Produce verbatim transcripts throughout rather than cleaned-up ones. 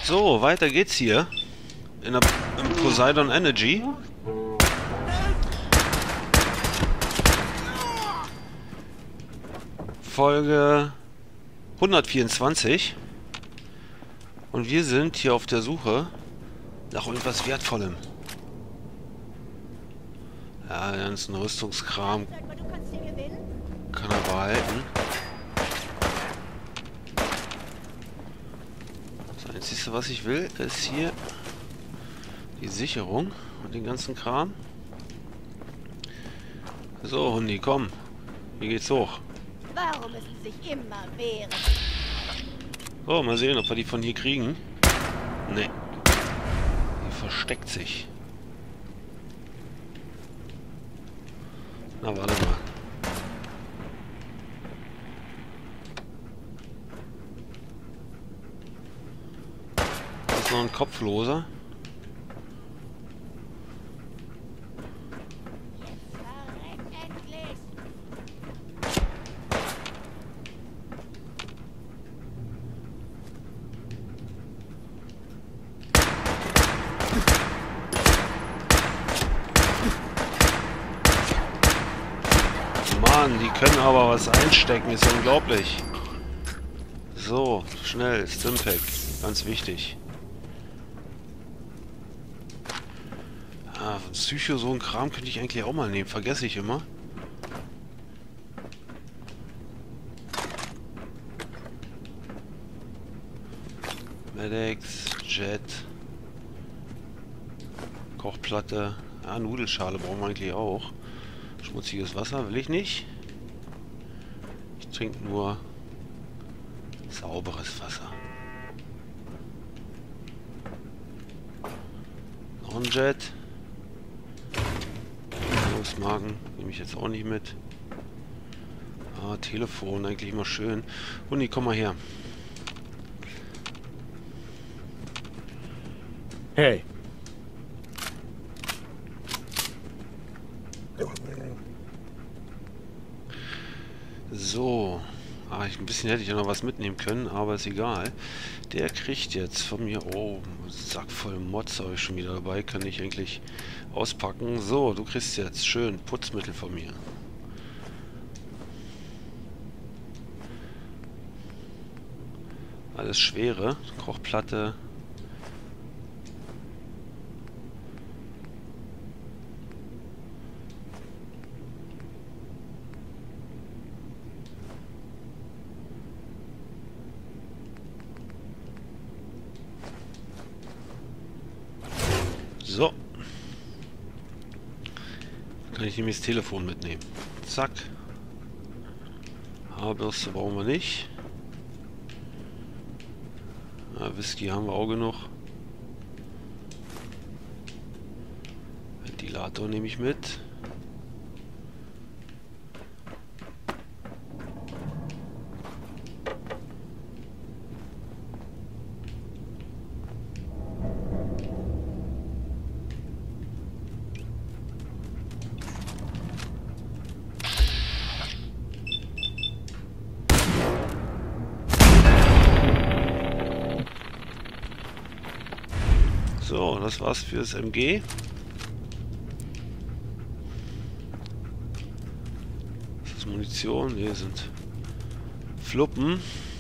So, weiter geht's hier. In der, im Poseidon Energy. Folge hundertvierundzwanzig. Und wir sind hier auf der Suche nach irgendwas Wertvollem. Ja, der ganzen Rüstungskram kann er behalten. Das Einzige, was ich will, ist hier die Sicherung und den ganzen Kram. So, Hundi, komm. Hier geht's hoch. Warum müssen sich immer wehren? So, mal sehen, ob wir die von hier kriegen. Nee. Die versteckt sich. Na, warte mal. Da ist noch ein Kopfloser. Mann, die können aber was einstecken, ist ja unglaublich. So, schnell, Stimpack, ganz wichtig. Ah, Psycho, so ein Kram könnte ich eigentlich auch mal nehmen, vergesse ich immer. Medics, Jet, Kochplatte, ah, Nudelschale brauchen wir eigentlich auch. Schmutziges Wasser will ich nicht. Ich trinke nur sauberes Wasser. Noch ein Jet. Magen nehme ich jetzt auch nicht mit. Ah, Telefon, eigentlich immer schön. Hundi, komm mal her. Hey. So. Ah, ich, ein bisschen hätte ich ja noch was mitnehmen können, aber ist egal. Der kriegt jetzt von mir... Oh, Sack voll Mods habe ich schon wieder dabei. Kann ich eigentlich auspacken. So, du kriegst jetzt schön Putzmittel von mir. Alles Schwere. Kochplatte. So. Kann ich nämlich das Telefon mitnehmen. Zack. Haarbürste brauchen wir nicht. Ja, Whisky haben wir auch genug. Ventilator nehme ich mit. So, das war's fürs M G. Das ist Munition. Hier sind Fluppen.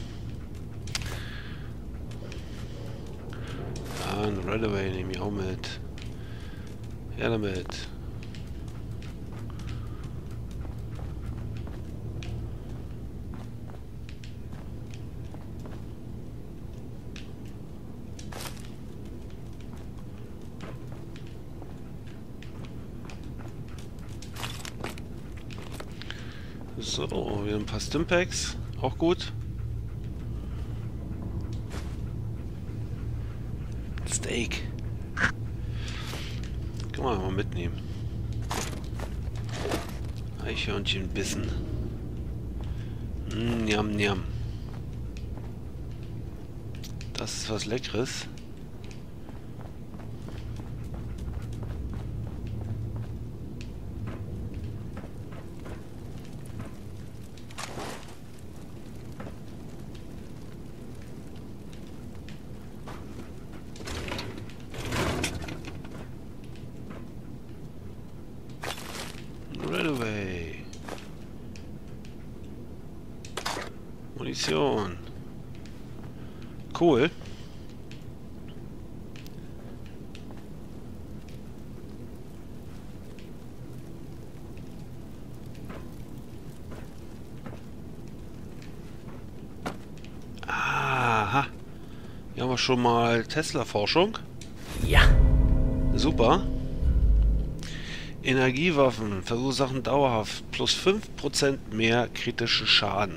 Ja, ein Redaway nehme ich auch mit. Ja, damit. So, wieder ein paar Stimpaks, auch gut. Steak. Kann man mal mitnehmen. Eichhörnchenbissen. Mm, njam, njam. Das ist was Leckeres. Munition. Cool. Aha. Hier haben wir schon mal Tesla-Forschung. Ja. Super. Energiewaffen verursachen dauerhaft plus fünf Prozent mehr kritischen Schaden.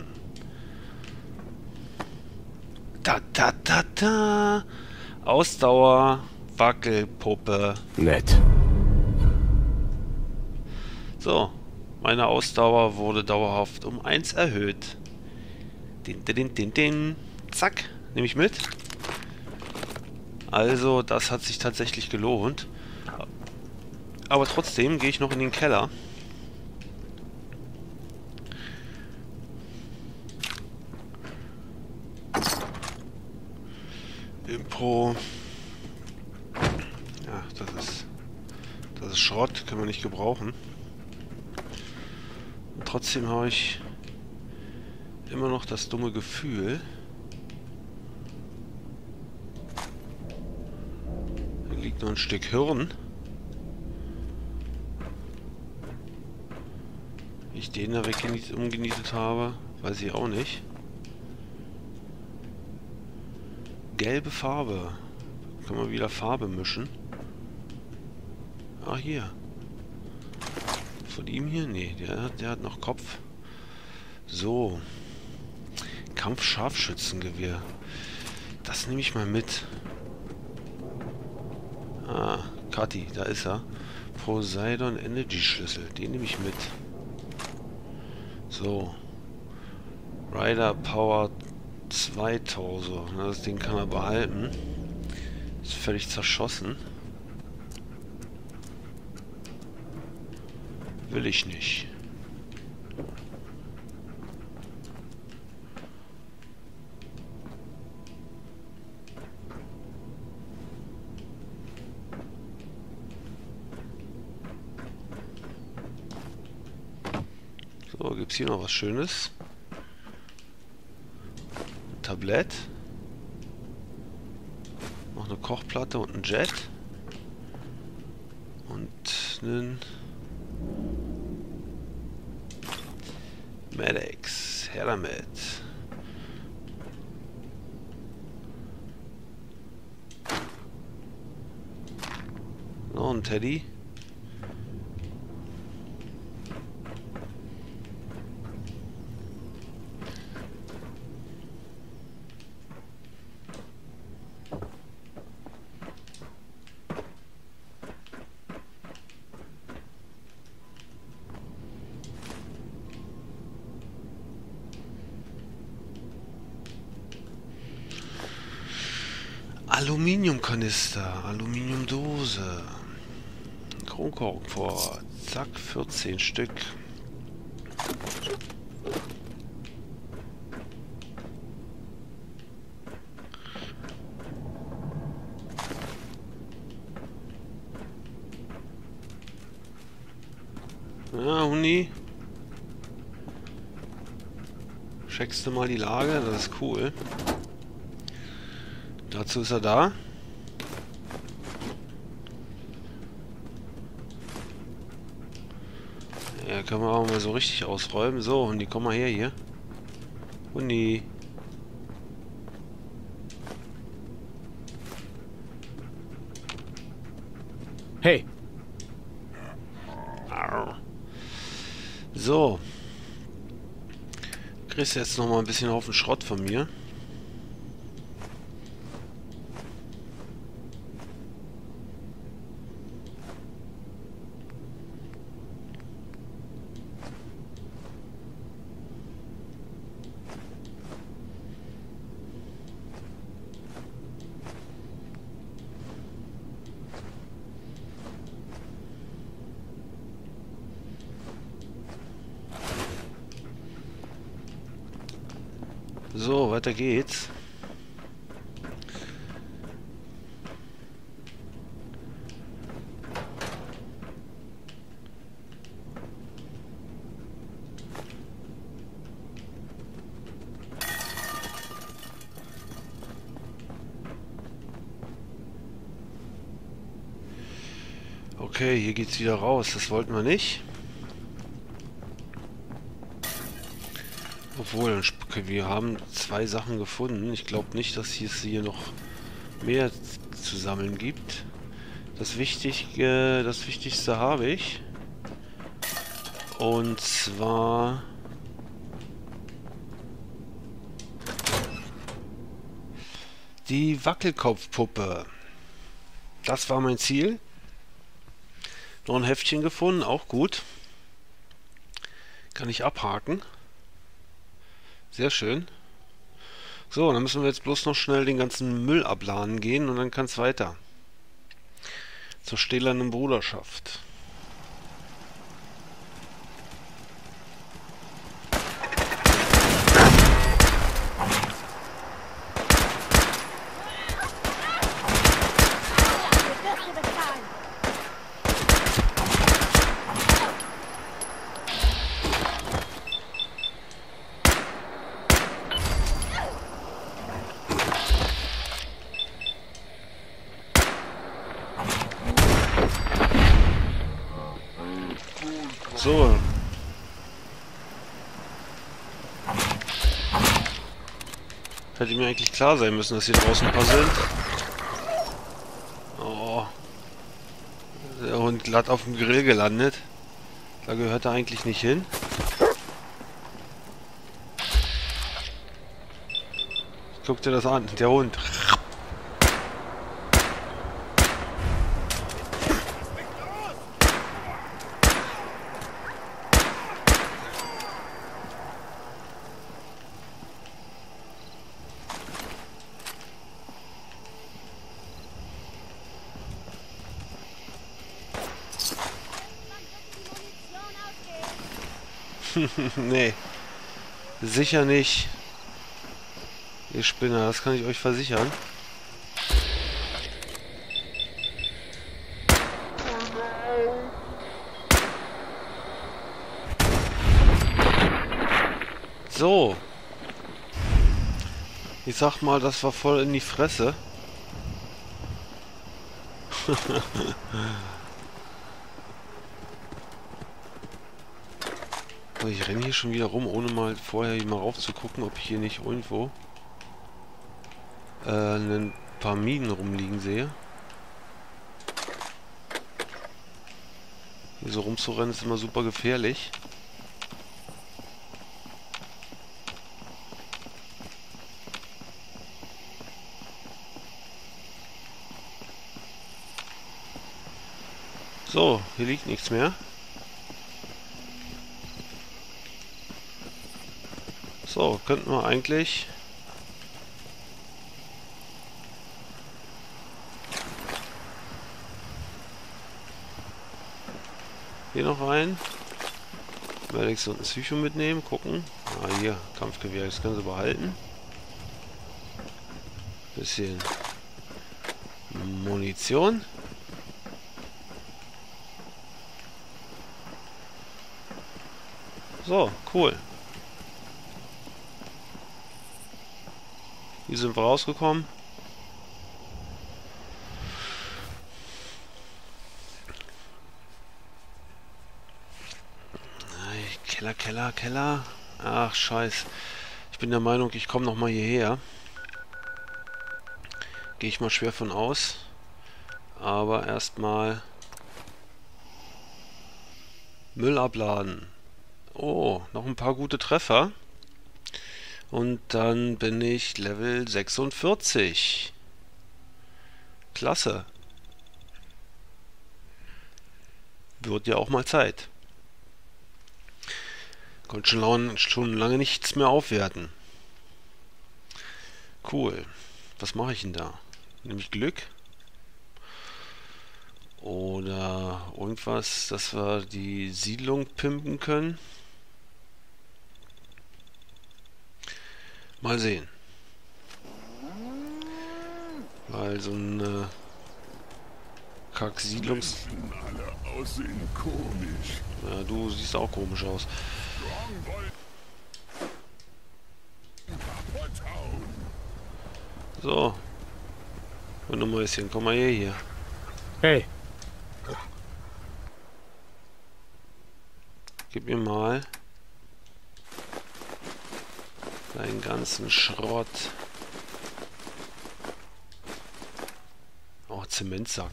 Da, da, da, da. Ausdauer, Wackelpuppe. Nett. So, meine Ausdauer wurde dauerhaft um eins erhöht. Din, din, din, din, din. Zack, nehme ich mit. Also, das hat sich tatsächlich gelohnt. Aber trotzdem gehe ich noch in den Keller. Impro. Ja, das ist... Das ist Schrott, können wir nicht gebrauchen. Und trotzdem habe ich immer noch das dumme Gefühl. Da liegt noch ein Stück Hirn. Wie ich den da weggenietet, umgenietet habe, weiß ich auch nicht. Gelbe Farbe. Können wir wieder Farbe mischen? Ah, hier. Von ihm hier? Nee, der, der hat noch Kopf. So. Kampfscharfschützengewehr. Das nehme ich mal mit. Ah, Kati, da ist er. Poseidon Energy Schlüssel. Den nehme ich mit. So. Rider Power zweitausend. Das Ding kann er behalten. Ist völlig zerschossen. Will ich nicht. So, gibt es hier noch was Schönes? Ein Tablett. Noch eine Kochplatte und ein Jet. Und einen Medics. Her damit. Noch ein Teddy. Aluminiumkanister, Aluminiumdose, Kronkorkenvorrat, zack, vierzehn Stück. Ja, Huni. Checkst du mal die Lage, das ist cool. Dazu ist er da. Ja, können wir auch mal so richtig ausräumen. So, Hundi, komm mal her hier. Hundi. Hey. So. Kriegst jetzt noch mal ein bisschen Haufen Schrott von mir. So, weiter geht's. Okay, hier geht's wieder raus. Das wollten wir nicht. Obwohl, okay, wir haben zwei Sachen gefunden. Ich glaube nicht, dass es hier noch mehr zu sammeln gibt. Das Wichtige, das Wichtigste habe ich. Und zwar die Wackelkopfpuppe. Das war mein Ziel. Noch ein Heftchen gefunden, auch gut. Kann ich abhaken. Sehr schön. So, dann müssen wir jetzt bloß noch schnell den ganzen Müll abladen gehen und dann kann es weiter. Zur stählernen Bruderschaft. So. Hätte mir eigentlich klar sein müssen, dass hier draußen ein paar sind. Oh. Der Hund glatt auf dem Grill gelandet. Da gehört er eigentlich nicht hin. Guck dir das an, der Hund. Nee, sicher nicht. Ihr Spinner, das kann ich euch versichern. So. Ich sag mal, das war voll in die Fresse. Ich renne hier schon wieder rum, ohne mal vorher mal rauf zu gucken, ob ich hier nicht irgendwo äh, ein paar Minen rumliegen sehe. Hier so rumzurennen ist immer super gefährlich. So, hier liegt nichts mehr. So, könnten wir eigentlich hier noch rein. Melix und ein Psycho mitnehmen, gucken. Ah, hier, Kampfgewehr, das können sie behalten. Bisschen Munition. So, cool. Hier sind wir rausgekommen. Keller, Keller, Keller. Ach, scheiß. Ich bin der Meinung, ich komme noch mal hierher. Gehe ich mal schwer von aus. Aber erstmal Müll abladen. Oh, noch ein paar gute Treffer. Und dann bin ich Level sechsundvierzig. Klasse. Wird ja auch mal Zeit. Konnte schon lange, schon lange nichts mehr aufwerten. Cool. Was mache ich denn da? Nehme ich Glück? Oder irgendwas, dass wir die Siedlung pimpen können? Mal sehen. Weil so eine Kack-Siedlungs... Alle aussehen komisch. Ja, du siehst auch komisch aus. So. Und ein Mäuschen, komm mal her hier. Hey. Gib mir mal deinen ganzen Schrott. Oh, Zementsack.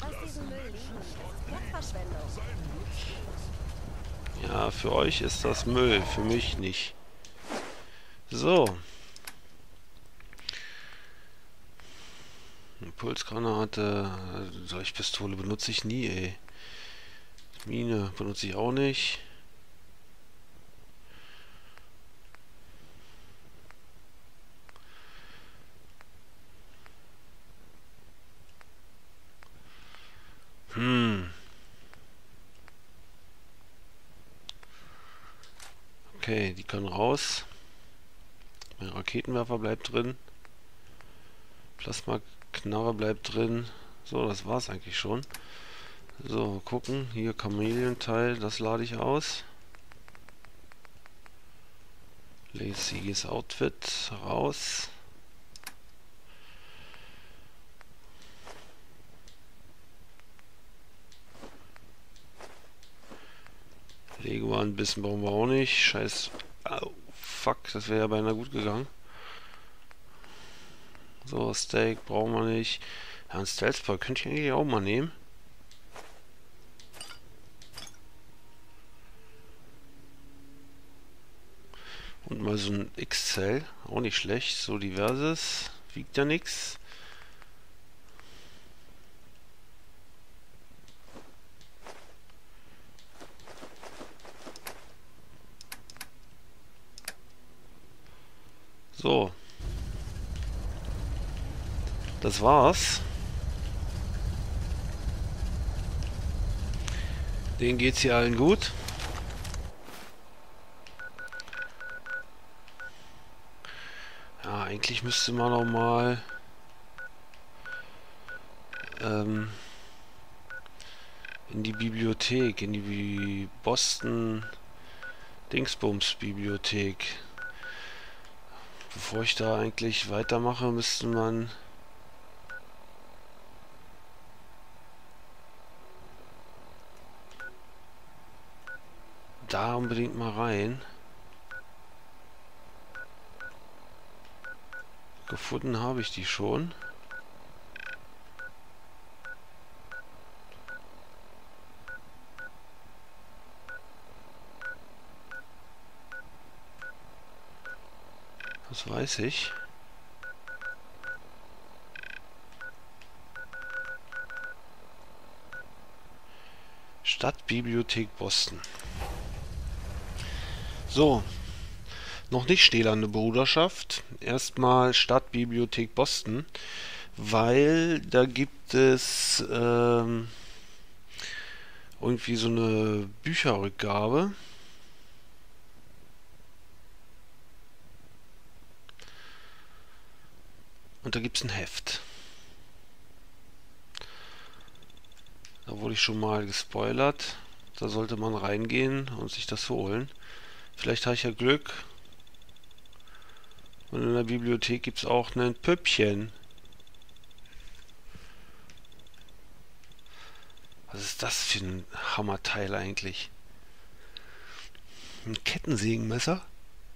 Ja, für euch ist das Müll, für mich nicht. So. Impulsgranate, Leuchtpistole benutze ich nie, ey. Mine benutze ich auch nicht. Hm. Okay, die können raus. Mein Raketenwerfer bleibt drin. Plasmaknarre bleibt drin. So, das war's eigentlich schon. So, gucken. Hier Chameleon-Teil, das lade ich aus. Lazy's Outfit raus. Lego ein bisschen brauchen wir auch nicht. Scheiß. Oh, fuck, das wäre ja beinahe gut gegangen. So, Steak brauchen wir nicht. Ja, ein Stealth-Pack könnte ich eigentlich auch mal nehmen. Und mal so ein X-Cell. Auch nicht schlecht. So diverses. Wiegt ja nichts. So. Das war's. Denen geht's hier allen gut. Ja, eigentlich müsste man noch mal ähm, in die Bibliothek, in die Boston Dingsbums Bibliothek. Bevor ich da eigentlich weitermache, müsste man da unbedingt mal rein. Gefunden habe ich die schon. Das weiß ich. Stadtbibliothek Boston. So. Noch nicht stählerne Bruderschaft. Erstmal Stadtbibliothek Boston. Weil da gibt es ähm, irgendwie so eine Bücherrückgabe. Und da gibt es ein Heft. Da wurde ich schon mal gespoilert. Da sollte man reingehen und sich das holen. Vielleicht habe ich ja Glück. Und in der Bibliothek gibt es auch ein Püppchen. Was ist das für ein Hammerteil eigentlich? Ein Kettensägenmesser?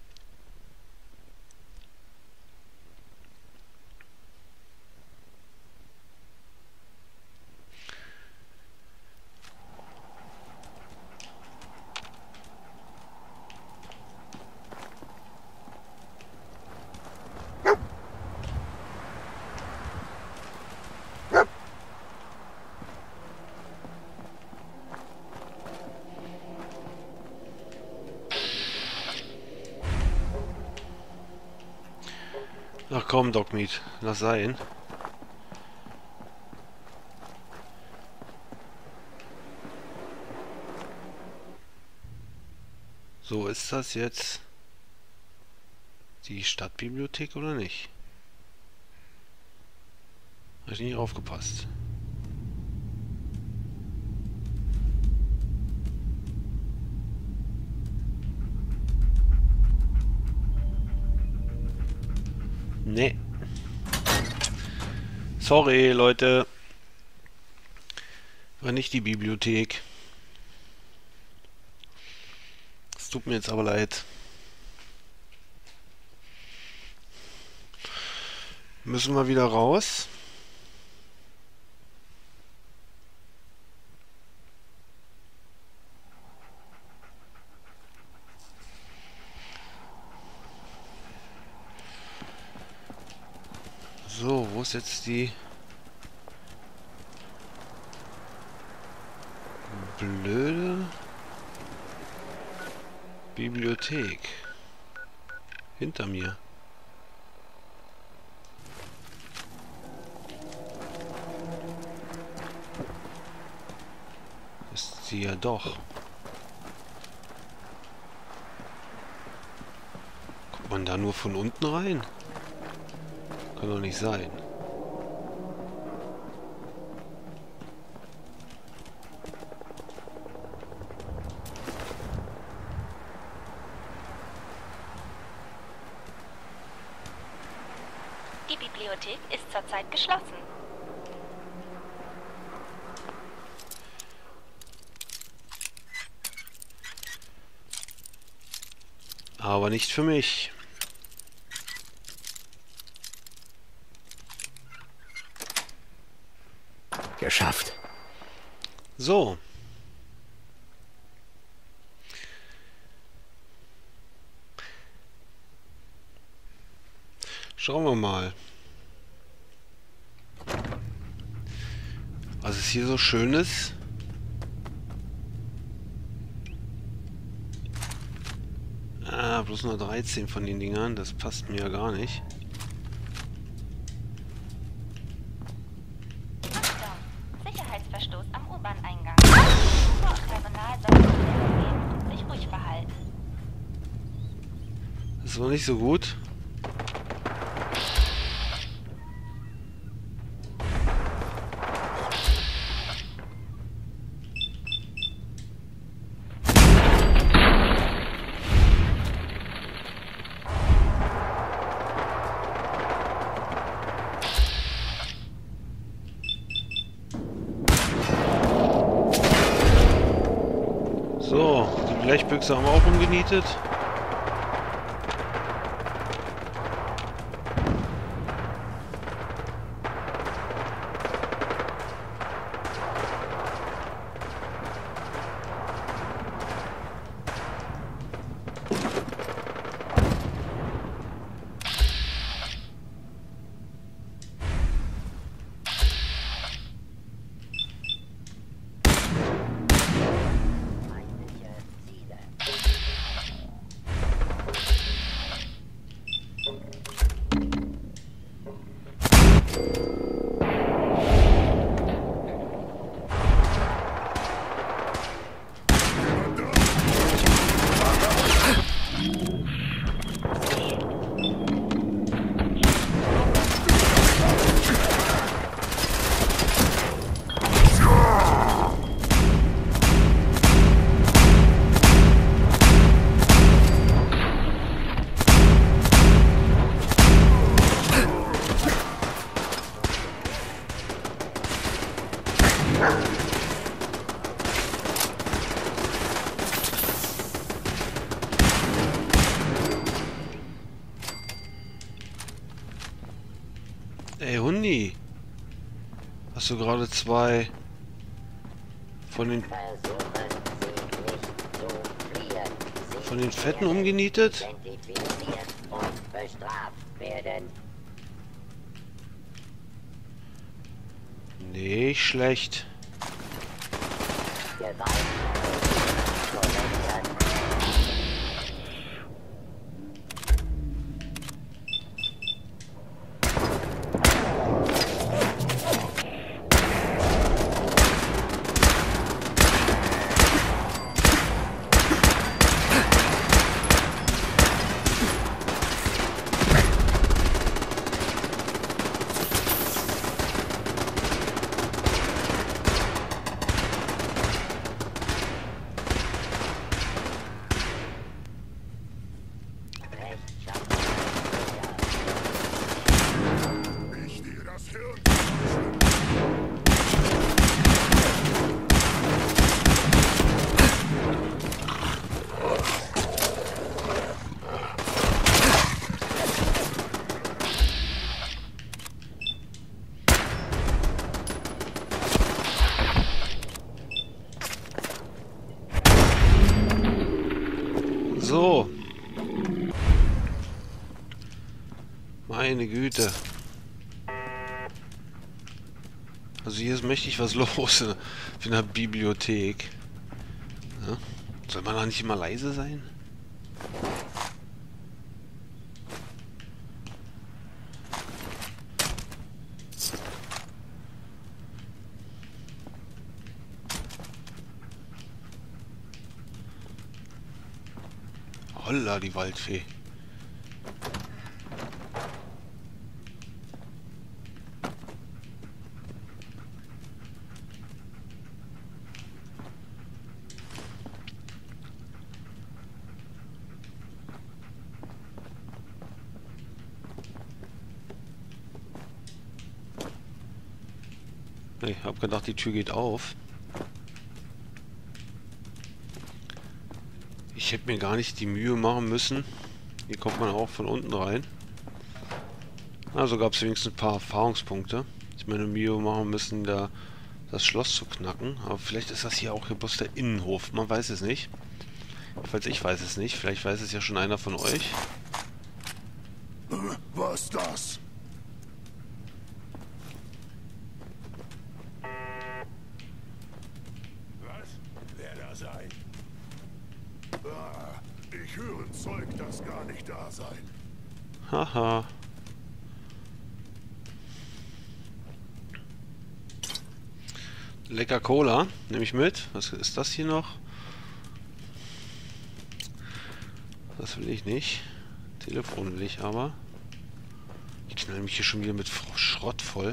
Ach komm, Dogmeat, lass sein. So, ist das jetzt die Stadtbibliothek oder nicht? Habe ich nicht aufgepasst. Nee. Sorry, Leute. War nicht die Bibliothek. tut mir jetzt aber leid. Müssen wir wieder raus. So, wo ist jetzt die blöde Bibliothek? Hinter mir. Ist sie ja doch. Kommt man da nur von unten rein? Kann doch nicht sein. Die Bibliothek ist zurzeit geschlossen. Aber nicht für mich. Geschafft. So. Schauen wir mal. Was es hier so schön ist. Ah, bloß nur dreizehn von den Dingern. Das passt mir ja gar nicht. Sicherheitsverstoß am U-Bahn-Eingang. Personal sollte sich ruhig verhalten. Das war nicht so gut. So, die Blechbüchse haben wir auch umgenietet. Ey, Hundi. Hast du gerade zwei von den von den Fetten umgenietet? Nicht schlecht. So. Meine Güte. Also hier ist mächtig was los in, in der Bibliothek. Ja? Soll man da nicht immer leise sein? Holla, die Waldfee. Ich hab gedacht, die Tür geht auf. Ich hätte mir gar nicht die Mühe machen müssen. Hier kommt man auch von unten rein. Also gab es wenigstens ein paar Erfahrungspunkte. Ich meine Mühe machen müssen, da das Schloss zu knacken. Aber vielleicht ist das hier auch hier bloß der Innenhof. Man weiß es nicht. Falls ich weiß es nicht. Vielleicht weiß es ja schon einer von euch. Was ist das? Was? Wer da sein? Ah, ich höre ein Zeug, das gar nicht da sein. Haha. Lecker Cola. Nehme ich mit. Was ist das hier noch? Das will ich nicht. Telefon will ich aber. Ich knall mich hier schon wieder mit Schrott voll.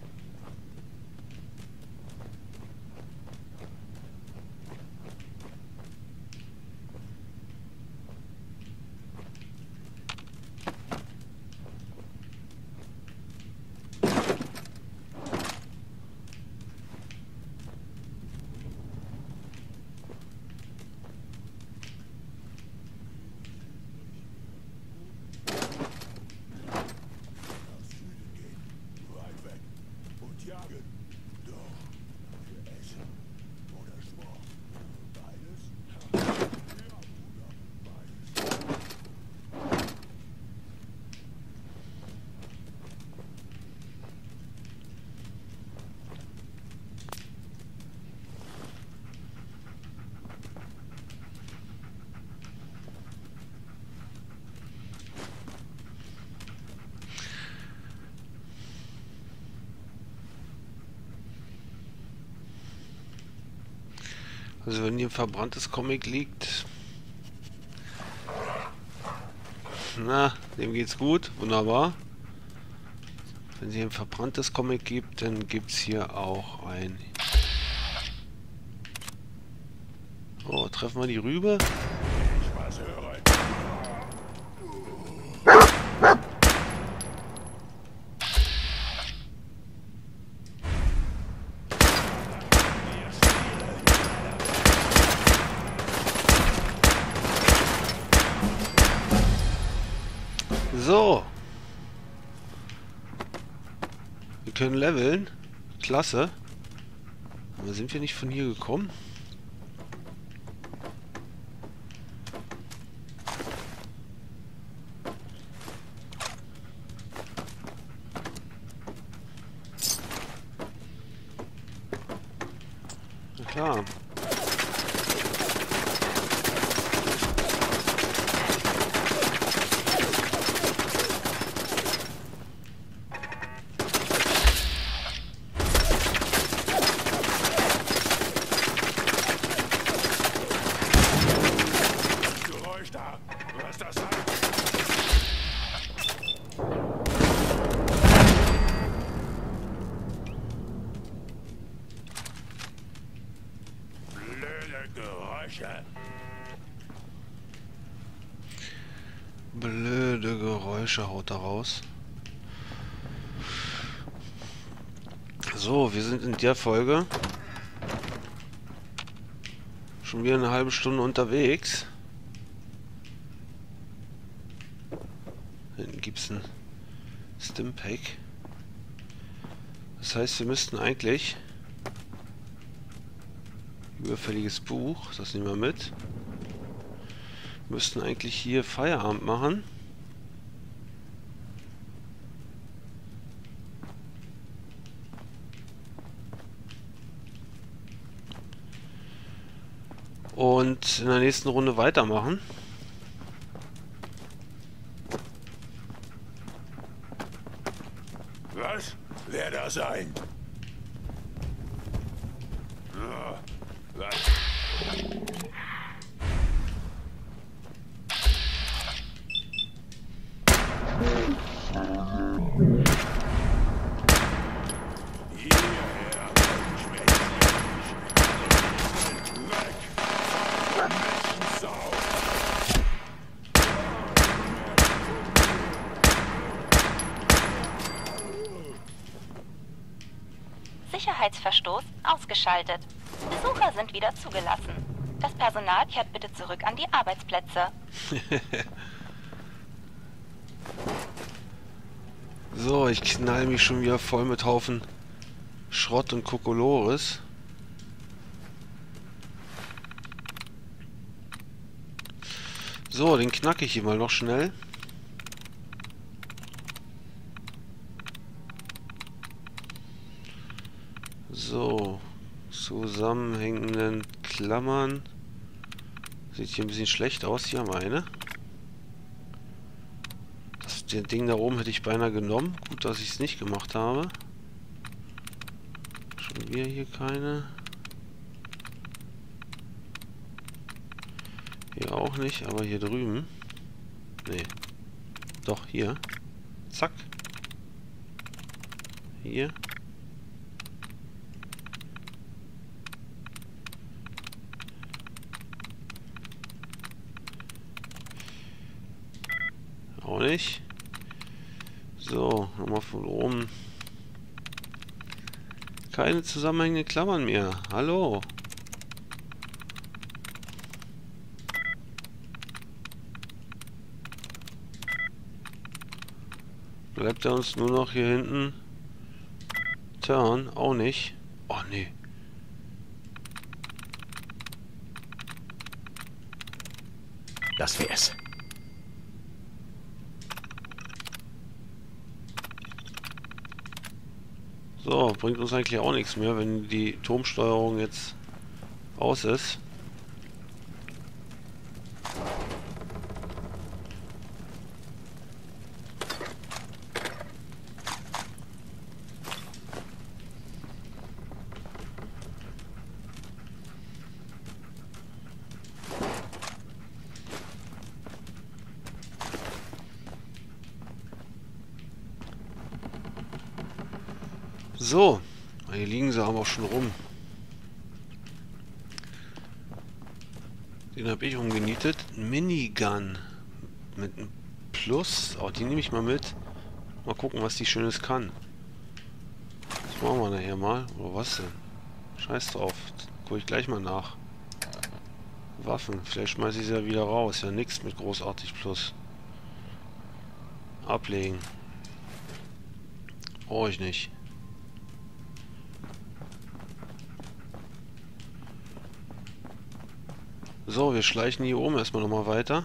Also wenn hier ein verbranntes Comic liegt, na, dem geht's gut, wunderbar. Wenn es hier ein verbranntes Comic gibt, dann gibt es hier auch ein... Oh, treffen wir die Rübe? Ich was höre. So. Wir können leveln. Klasse. Aber sind wir nicht von hier gekommen? Na klar. Geräusch da. Was das heißt? Blöde Geräusche. Blöde Geräusche haut da raus. So, wir sind in der Folge schon wieder eine halbe Stunde unterwegs. Hinten gibt es ein Stimpack. Das heißt, wir müssten eigentlich überfälliges Buch, das nehmen wir mit. Müssten eigentlich hier Feierabend machen. Und in der nächsten Runde weitermachen. Was? Wer da sein? Ja, was? Hierher, Schwächling. Weg! Sau! Sicherheitsverstoß ausgeschaltet. Besucher sind wieder zugelassen. Das Personal kehrt bitte zurück an die Arbeitsplätze. So, ich knall mich schon wieder voll mit Haufen Schrott und Kokolores. So, den knacke ich hier mal noch schnell. So, zusammenhängenden Klammern. Sieht hier ein bisschen schlecht aus. Hier haben wir eine. Das den Ding da oben hätte ich beinahe genommen. Gut, dass ich es nicht gemacht habe. Schon wieder hier keine. Hier auch nicht, aber hier drüben. Nee. Doch, hier. Zack. Hier. Auch nicht. So, nochmal von oben. Keine zusammenhängenden Klammern mehr. Hallo. Bleibt er uns nur noch hier hinten. Turn, auch nicht. Oh nee. Das wär's. So, bringt uns eigentlich auch nichts mehr, wenn die Turmsteuerung jetzt aus ist. So, hier liegen sie aber auch schon rum. Den habe ich umgenietet. Minigun mit einem Plus. Oh, die nehme ich mal mit. Mal gucken, was die Schönes kann. Das machen wir nachher mal. Oder was denn? Scheiß drauf. Gucke ich gleich mal nach. Waffen. Vielleicht schmeiße ich sie ja wieder raus. Ja, nichts mit großartig Plus. Ablegen. Brauche ich nicht. So, wir schleichen hier oben erstmal nochmal weiter.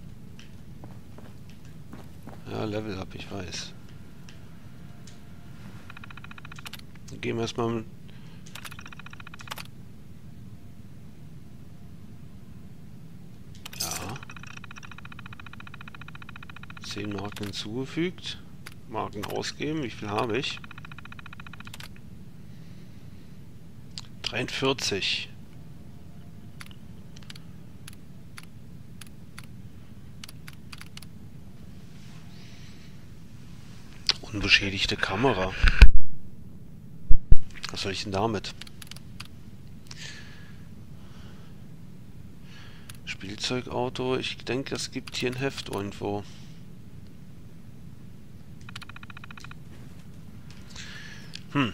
Ja, Level up, ich weiß. Dann gehen wir erstmal... Ja. zehn Marken hinzugefügt. Marken ausgeben. Wie viel habe ich? dreiundvierzig. Unbeschädigte Kamera. Was soll ich denn damit? Spielzeugauto. Ich denke, es gibt hier ein Heft irgendwo. Hm.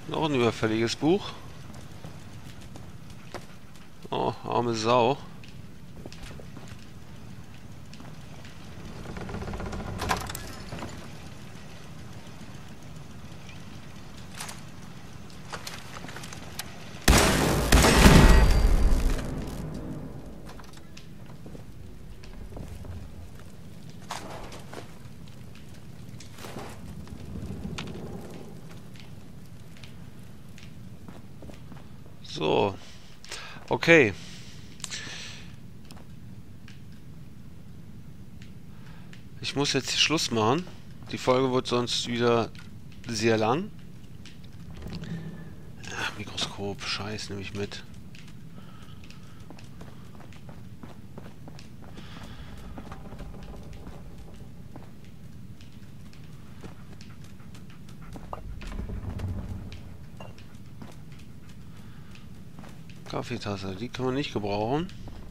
Noch ein überfälliges Buch. Oh, arme Sau. So, okay. Ich muss jetzt hier Schluss machen. Die Folge wird sonst wieder sehr lang. Ach, Mikroskop, Scheiß, nehme ich mit. Kaffeetasse, die kann man nicht gebrauchen.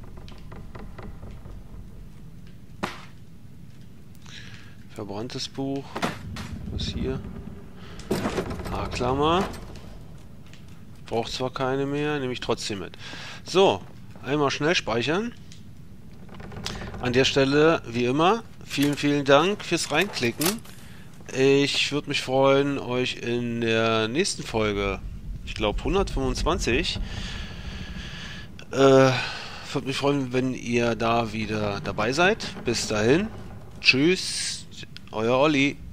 Verbranntes Buch. Was hier? Haarklammer. Braucht zwar keine mehr, nehme ich trotzdem mit. So, einmal schnell speichern. An der Stelle, wie immer, vielen, vielen Dank fürs Reinklicken. Ich würde mich freuen, euch in der nächsten Folge, ich glaube hundertfünfundzwanzig, Äh, würde mich freuen, wenn ihr da wieder dabei seid. Bis dahin. Tschüss. Euer Olli.